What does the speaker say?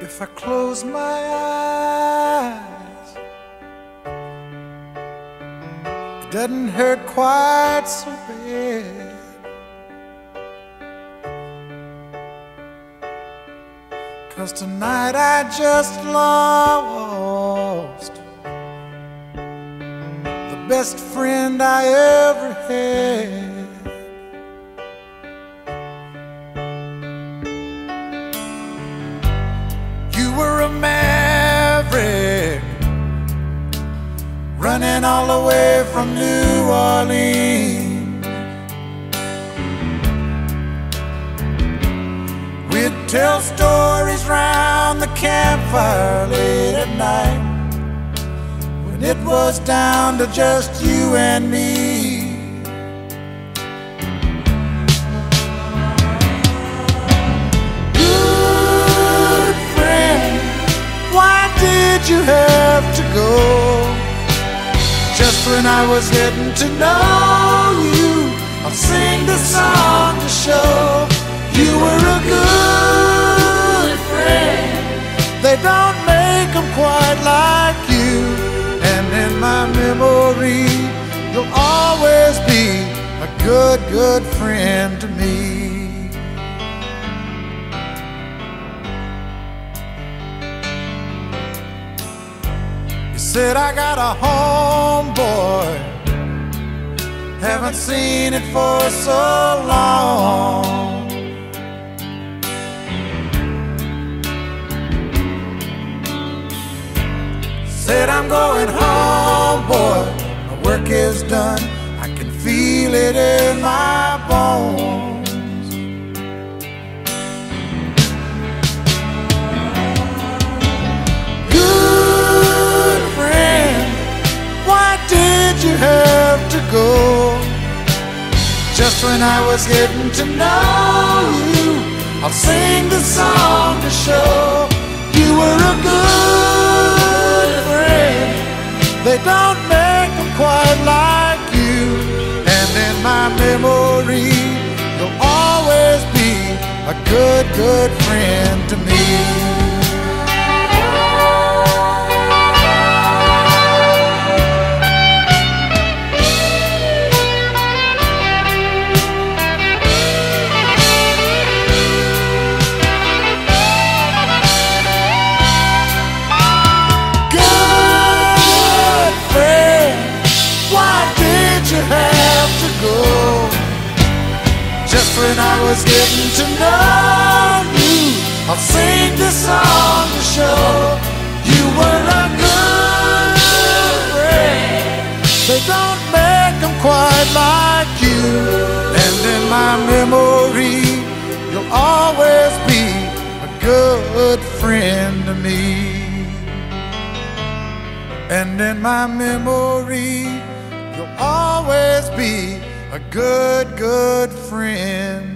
If I close my eyes, it doesn't hurt quite so bad. 'Cause tonight I just lost the best friend I ever had. You were a maverick, running all the way from New Orleans. We'd tell stories round the campfire late at night, when it was down to just you and me. Good friend, why did you have to go? Just when I was getting to know you, I'll sing this song to show you were a good friend. They don't make them quite like you, and in my memory, you'll always be a good, good friend to me. You said I got a homeboy, haven't seen it for so long. Said I'm going home, boy, my work is done, I can feel it in my bones. Good friend, why did you have to go? Just when I was getting to know you, I'll sing the song to show you were a good friend. They don't make them quite like you, and in my memory, you'll always be a good, good friend to me. Just when I was getting to know you, I'll sing this song to show you were a good friend. They don't make them quite like you, and in my memory, you'll always be a good friend to me. And in my memory, you'll always be a good, good friend